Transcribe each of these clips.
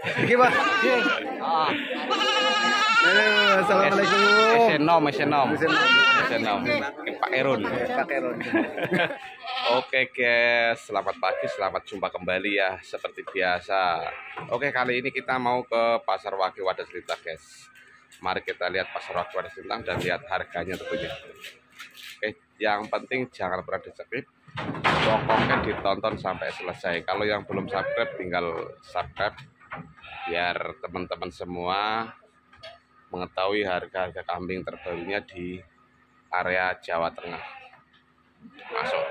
Iki, Bos. Assalamualaikum. Esenom. Pak Erun. Oke guys, selamat pagi, selamat jumpa kembali ya seperti biasa. Oke, kali ini kita mau ke Pasar Wage Wadas Lintang guys. Mari kita lihat Pasar Wage Wadas Lintang dan lihat harganya tentunya. Oke, yang penting jangan pernah di skip, pokoknya ditonton sampai selesai. Kalau yang belum subscribe tinggal subscribe biar teman-teman semua mengetahui harga-harga kambing terbarunya di area Jawa Tengah. Masuk.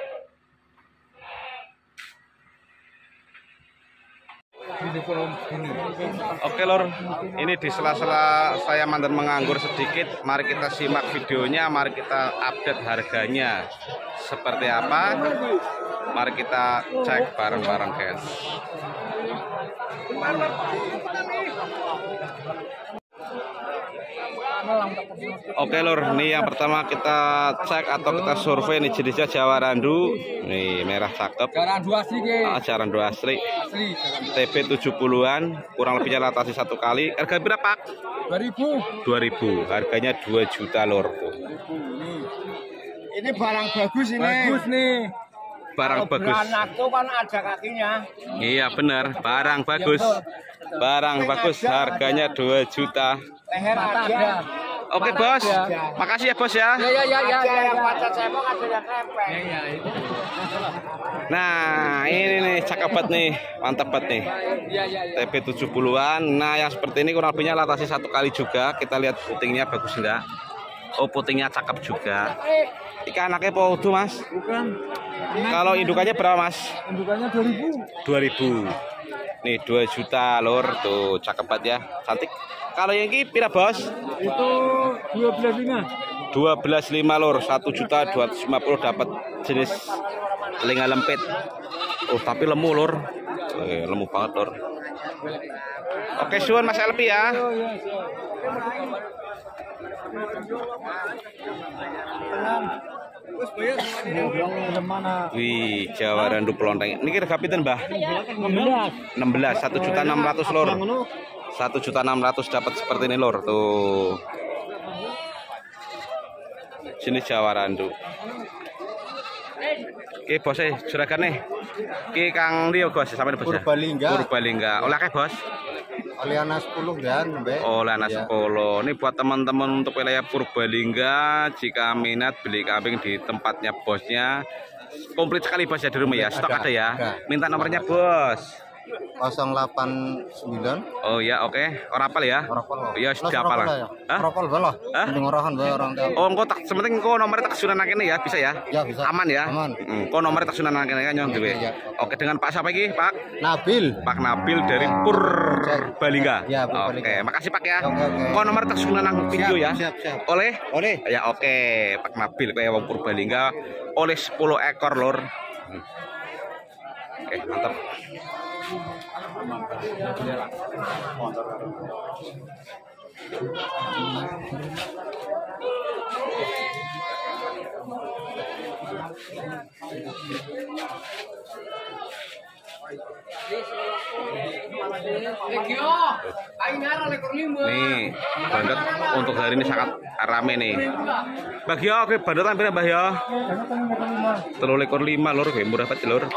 Oke lor, ini di sela-sela saya mandan menganggur sedikit, mari kita simak videonya, mari kita update harganya seperti apa, mari kita cek bareng-bareng guys. Oke lor, ini yang pertama kita cek atau kita survei nih jenisnya Jawa Randu. Nih merah cakep. Jawa Randu asli. TB 70-an, kurang lebihnya latasi 1 kali. Harga berapa? 2000. Harganya 2 juta lor. Ini barang bagus ini. Bagus nih. Barang bagus. Beranak tuh kan ada kakinya. Iya benar, barang bagus. Barang bagus, harganya 2 juta. Leher ada. Oke bos, makasih ya bos ya. Ya. Yang pacat cebok ada yang krepek. Nah ini nih cakep banget nih, mantap banget nih. TB 70-an. Nah yang seperti ini kurang lebihnya latasi 1 kali juga. Kita lihat putingnya bagus enggak? Oh putingnya cakep juga. Ikan anaknya podo mas? Bukan. Kalau indukannya berapa mas? Indukannya 2000. Nih 2 juta lor, tuh cakep banget ya, cantik. Kalau yang ini pira bos? Itu 12.5. 12.5 lor, 1.250.000 dapat jenis telinga lempit. Oh tapi lemu lor, lemu banget lor. Oke suwun mas Elpi ya. Wih, Jawa Randu Pelonteng. Ini kira kapitan mbah? 16, 1.600.000 lor. 1.600.000 dapat seperti ini lor. Tuh. Sini Jawa Randu. Oke bos juragan nih. Ki Kang Rio bos sampai bos. Purbalingga. Oleh ke bos? Oleh anak 10 kan, Mbak. Oleh anak 10. Ini buat teman-teman untuk wilayah Purbalingga, jika minat beli kambing di tempatnya bosnya, komplit sekali bos ya di rumah ya. Stok ada ya. Minta nomornya bos. 089. Oh ya oke. Orang apal ya? Ya sudah apal lah. Rokol balah. Dengorahan bae orang teh. Oh engko tak sementing engko nomornya tak sunan kene ya, bisa ya? Ya bisa. Aman ya? Aman. Engko nomornya tak sunan kene kan nyong duwe. Oke, dengan Pak siapa iki, Pak? Nabil. Pak Nabil dari Purbalingga. Ya, Purbalingga. Oke, makasih Pak ya. Oke. Engko nomor tak sunan nang video ya. Siap. Oleh? Oleh. Ya oke, Pak Nabil kayak wong Purbalingga oleh 10 ekor lor. Oke, mantap. Nih, bandot untuk hari ini sangat rame nih. Bagio, oke bandotan berapa Mbah ya? 3.5 lor, oke murah banget lor.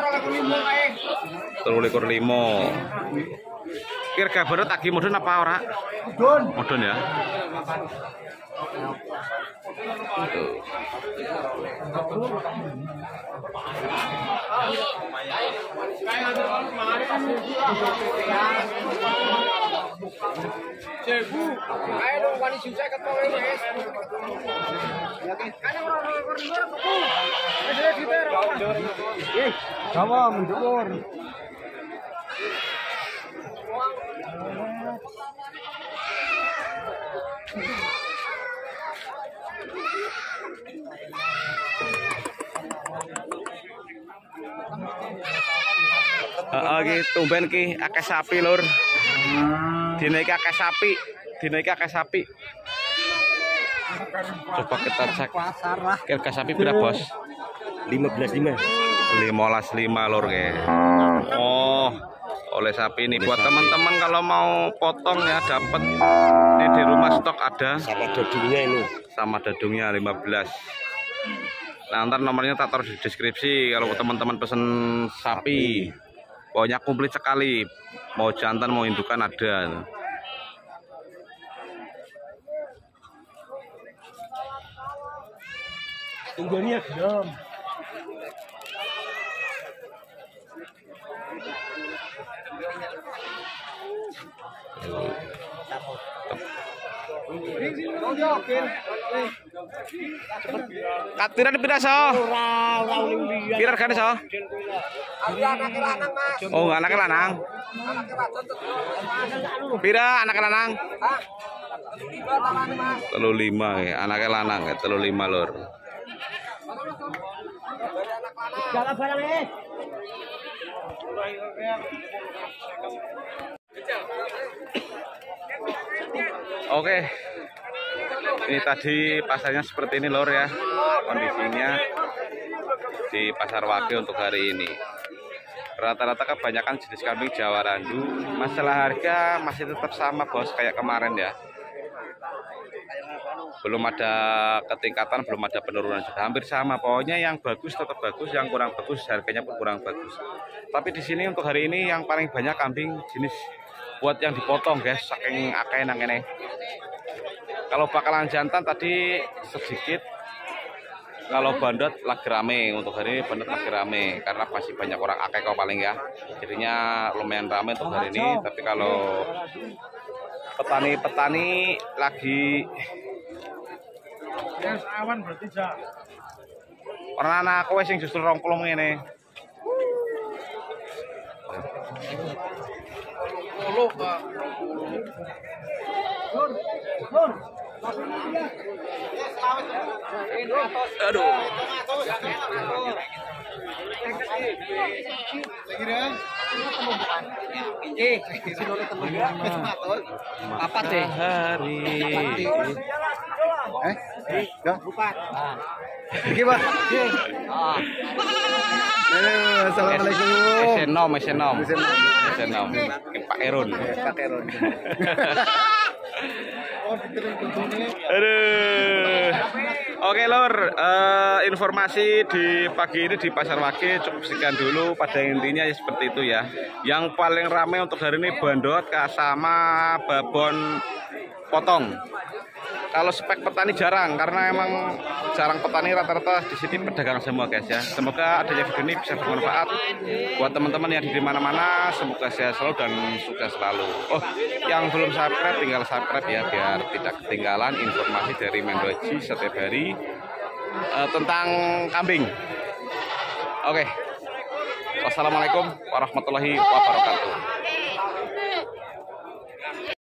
3.5. Kira bandot lagi modern apa ora? Modern ya. Cebu, ayo dong wani susah ketemu ini es. Kan orang Jawa menjur. Iki tumben ki akeh sapi lur. Dinaiki akeh sapi, dinaiki akeh sapi. Coba kita cek. Harga sapi berapa, Bos? 15.5. 15.5 lur ke. Oh. oleh sapi ini. Buat teman-teman kalau mau potong ya dapat ini di rumah stok ada. Sama dadungnya ini. Sama dadungnya 15. Nah, ntar nomornya tak taruh di deskripsi kalau teman-teman pesen sapi. Pokoknya komplit sekali. Mau jantan mau indukan ada. Tinggalnya gelom. Katiran pira so? Pira regane so? Oh, anake lanang. Pira anake lanang? 35 ya, anake lanang ya, 35 lur. Oke, ini tadi pasarnya seperti ini lor ya, kondisinya di Pasar Wage untuk hari ini. Rata-rata kebanyakan jenis kambing Jawa Randu. Masalah harga masih tetap sama bos kayak kemarin ya. Belum ada ketingkatan, belum ada penurunan, sudah hampir sama. Pokoknya yang bagus tetap bagus, yang kurang bagus harganya pun kurang bagus. Tapi di sini untuk hari ini yang paling banyak kambing jenis buat yang dipotong guys, saking akeh nang kene. Kalau bakalan jantan tadi sedikit. Kalau bandot lagi rame, untuk hari ini bandot lagi rame karena masih banyak orang akeh kok paling ya. Jadinya lumayan rame untuk hari ini. Tapi kalau petani-petani lagi Awan berarti ja. orang anak kowe sing justru 20 ngene. Aduh. Apa teh? Hari. Enggak. Iki, Pak. Assalamualaikum. Esenom. Pak Erun. Pak Erun. Aduh. Oke lor, informasi di pagi ini di Pasar Wage cukup sekian dulu. Pada intinya ya seperti itu ya. Yang paling ramai untuk hari ini bandot sama babon potong. Kalau spek petani jarang karena emang jarang petani, rata-rata di sini pedagang semua guys ya. Semoga adanya video ini bisa bermanfaat buat teman-teman yang di mana-mana. Semoga sehat selalu dan sukses selalu. Oh, yang belum subscribe tinggal subscribe ya biar tidak ketinggalan informasi dari Mendoji setiap hari tentang kambing. Oke. Wassalamualaikum warahmatullahi wabarakatuh.